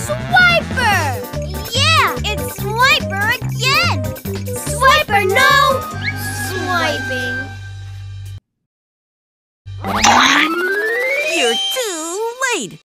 Swiper! Yeah, it's Swiper again! Swiper, no! Swiping. You're too late.